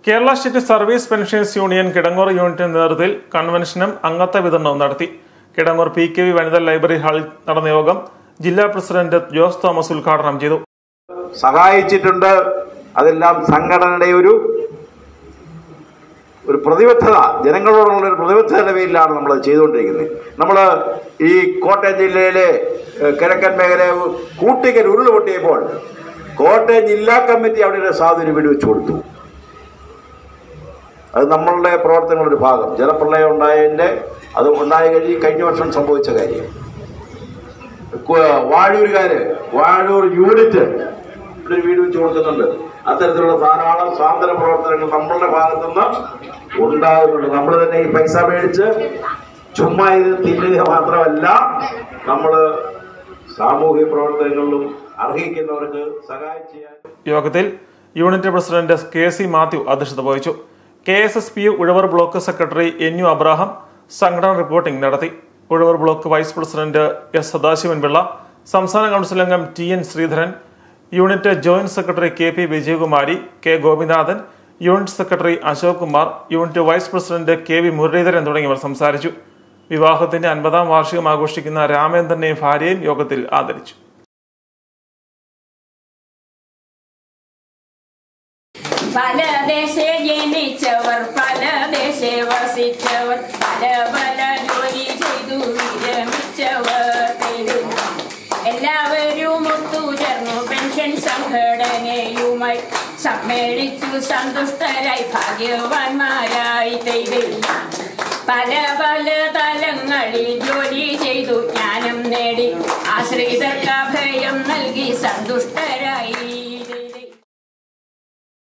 Kerala state service pensions union Kidangoor യൂണിറ്റിന്റെ നേതൃത്വത്തിൽ കൺവെൻഷനും അംഗത്വ വിതരണവും നടത്തി. കിടങ്ങൂർ PKV വനിതാ ലൈബ്രറി ഹാളിൽ നടന്ന യോഗം ജില്ലാ പ്രസിഡന്റ് ജോസ് തോമസ് ഉദ്ഘാടനം ചെയ്തു. സഹായിച്ചിട്ടുണ്ട്. അതെല്ലാം സംഘടനയുടെ ഒരു പ്രതിബദ്ധത, ജനങ്ങളോടുള്ള ഒരു പ്രതിബദ്ധതയുടെ പേരിലാണ് നമ്മൾ ചെയ്തുകൊണ്ടിരിക്കുന്നത്. നമ്മൾ ഈ കോട്ടയം ജില്ലയിലെ കിഴക്കൻ മേഖല കൂട്ടിക്കൽ ഉരുള് പൊട്ടിയപ്പോൾ കോട്ടയം ജില്ലാ കമ്മിറ്റി അവിടെ ഒരു സാധുവിന് വീട് വെച്ചു കൊടുത്തു. അത് നമ്മളുടെ പ്രവർത്തനങ്ങളുടെ ഒരു ഭാഗം. ജലപ്രളയം അത് ഉണ്ടായി കഴിഞ്ഞ വർഷം സംഭവിച്ച കാര്യം. വാഴൂർ യൂണിറ്റ് ഒരു വീട് വെച്ച് കൊടുക്കുന്നുണ്ട്. അത്തരത്തിലുള്ള ധാരാളം സ്വാതന്ത്ര്യ പ്രവർത്തനങ്ങൾ നമ്മളുടെ ഭാഗത്തുനിന്ന് ഉണ്ടാകുന്നുണ്ട്. നമ്മൾ തന്നെ ഈ പൈസ മേടിച്ച് ചുമ്മാ ഇത് തിന്നുക മാത്രമല്ല, നമ്മൾ സാമൂഹിക പ്രവർത്തനങ്ങളിലും അർഹിക്കുന്നവർക്ക് സഹായം ചെയ്യാൻ. യോഗത്തിൽ യൂണിറ്റ് പ്രസിഡന്റ് KC മാത്യു അധ്യക്ഷത വഹിച്ചു. KSSPU Uzhavoor block secretary NU Abraham സംഘടന റിപ്പോർട്ടിംഗ് നടത്തി. Uzhavoor block vice president S Sadasivan Pillai, സംസ്ഥാന കൗൺസിൽ അംഗം TN Sreedharan, unit joint secretary KP Vijayakumari, K Gopinathan, unit secretary Ashok Kumar, unit vice president KV Muraleedharan തുടങ്ങിയവർ സംസാരിച്ചു. വിവാഹത്തിന്റെ 50ാം വാർഷികം ആഘോഷിക്കുന്ന രാമേന്ദ്രനെയും ഭാര്യയും യോഗത്തിൽ ആദരിച്ചു. പല ദേശേ ജനിച്ചവർ, പല ദേശേ വസിച്ചവർ, പല പല ജോലി ചെയ്തു വിരമിച്ചവർ, എല്ലാവരും ഒത്തുചേർന്നു പെൻഷൻ സംഘടനയുമായി സമ്മേളിച്ചു സന്തുഷ്ടരായി ഭാഗ്യവാന്മാരായി പല പല തലങ്ങളിൽ ജോലി ചെയ്തു ജ്ഞാനം നേടി ആശ്രിതർക്ക് അഭയം നൽകി സന്തുഷ്ടരായി.